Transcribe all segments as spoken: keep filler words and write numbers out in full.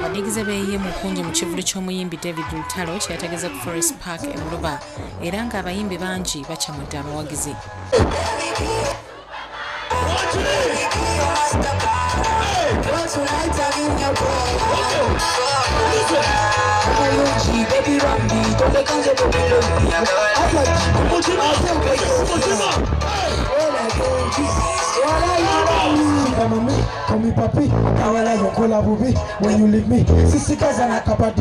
abadigize beeyiye mu kungi mu kivuli ky'omuyimbi David Lutalo kye yategeze ku Forest Park e Buluba era ng'abayimbi bangi bakyamudde abawagizi. Call me papi, I will have a collab when you leave me. Sisi kaza na kapadi.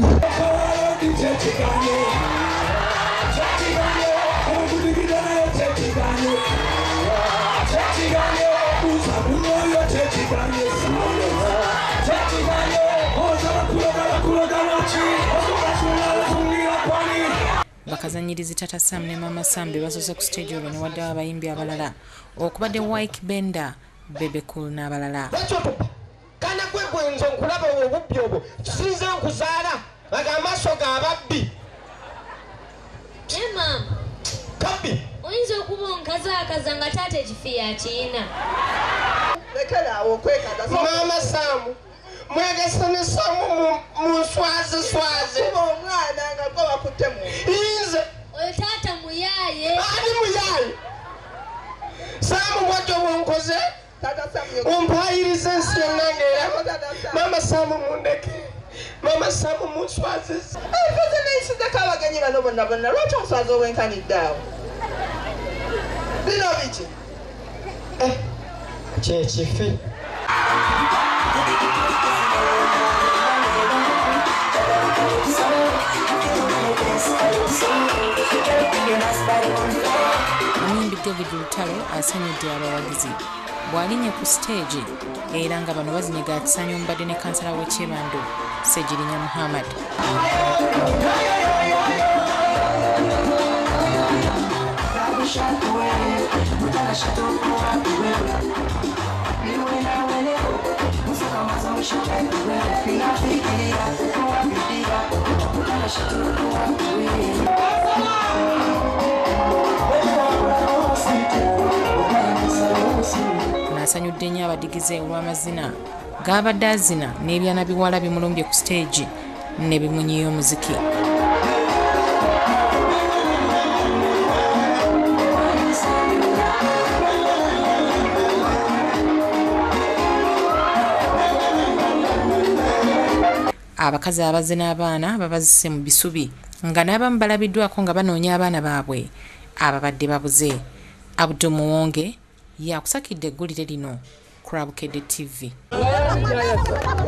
Bakazanyirizi Tata Sam ne Mama Sam basoose ku stage olwo ne wadde abayimbi abalala okubadde Wyke Benda, Bebe Cool n'abalala. Kana gwe gwenzo nkulaba obubbi obwo kisinze nkuzaala aga amaaso g'ababbi. Eh mama. Kabbi. Oyinza okuba onkazakaza nga taata ekifi yakiyina. Lekera awo okwekagaza. Mama Sam. Mwegesane Samu mu nswazi swazi. Omwana nga gwe bakutte mu. Inze. Oyo taata muyaaye. Ani muyaaye? Samu bw'atyo bw'onkoze? Umpayiriza ensi yonnangeera. Mama Sam mundeke. Mama Sam munswaziza. Nkoze n'ensiddeko abagenyi bano bonna bonna lwaki onswaza obwenkanidde awo? Bino biki? Kyekifi. Omuyimbi David Lutalo asanyudde abawagizi bw'alinnya ku stage era nga bano bazinyiga atisanya omubadde ne kansala w'e Kyebando Ssegirinya Muhammad. Asanyudde nnyo abadigize olw'amazina g'abadde azina n'ebyana biwala bimulumbye ku stage ne bimunyiya omuziki. Abakazi abazina abaana babazise mu bisubi nga n'abamu balabiddwako nga banoonya abaana baabwe ababadde babuze. Abdul Muwonge yakusakidde eggulire lino ku Rabukedde T V.